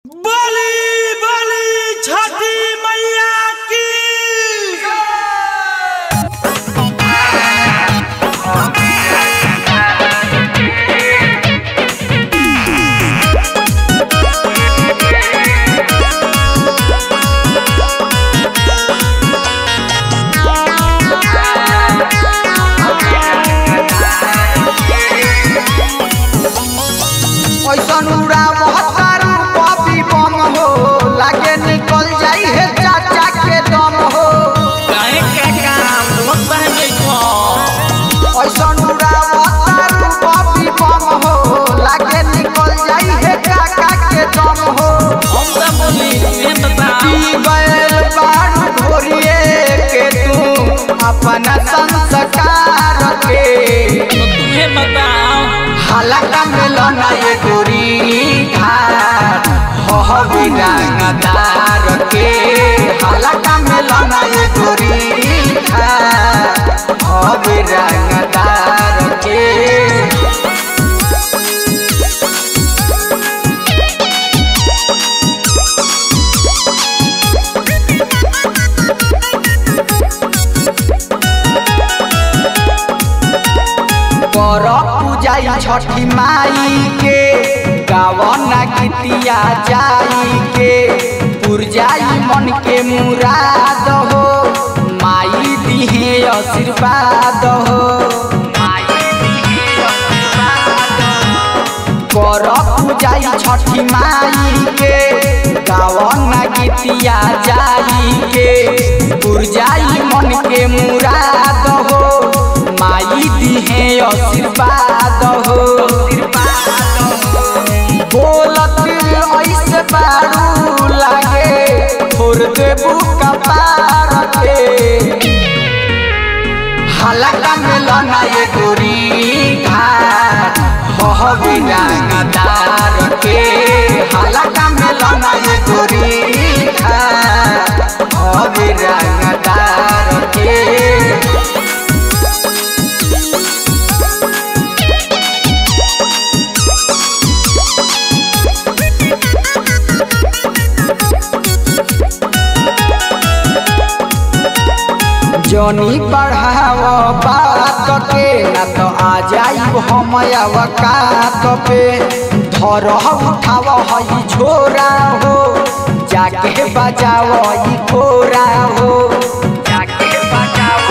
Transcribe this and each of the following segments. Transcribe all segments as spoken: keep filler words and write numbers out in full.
बली बली छठी मैया की ऐसन उड़ाव तारू कभी बम हो लागे निकल जाई है चाचा के दम हो। काहे के काम बहुत बहने को ऐसन उड़ाव तारू कभी बम हो लागे निकल जाई है काका के दम हो। हम सब बोली ये बता की बैल बारू घोरिए के तू अपना संस्कार के तो तुम्हें बताओ हलका मिलन ये गोरी घाट हो बिरंगदार के हलका मिलन ये गोरी घाट हो बिरंगदार के। कर पूजाई छठी माई के गावना गीतिया जाई के पुरजाई मन के मुराद हो माई दिहे आशीर्वाद हो। कर पूजाई छठी माई के गावना गीतिया जाई के पुरजाई मन के मुराद हो माई दिहे आशीर्वाद हो। बोलत ऐसे बारू लागे छोड़ देबू कपार के हलका मिलन ये गोरी घाट हो बिरंगदार के हलका मिलन ये गोरी घाट हो बिरंगदार के। जनी बढ़ाव बात के न तो आ जाइब हम अवकात पे धर उठाव हई छोरा हो जाके बजाव ई खोरा हो जाके बजाव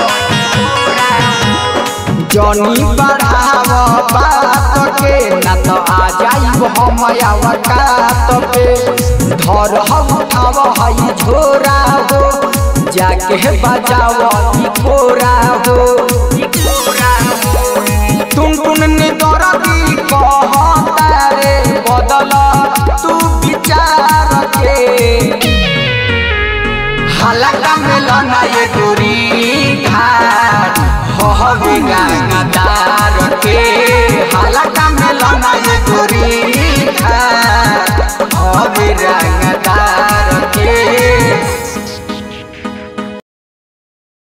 जनी बढ़ाव बात के न तो आ जाइब हम अवकात पे धर उठाव हई छोरा हो जाके बजाव ई खोरा हो। तुम तुम निदरदी कहता रे बदल तू विचार के हलका मिलन ये गोरी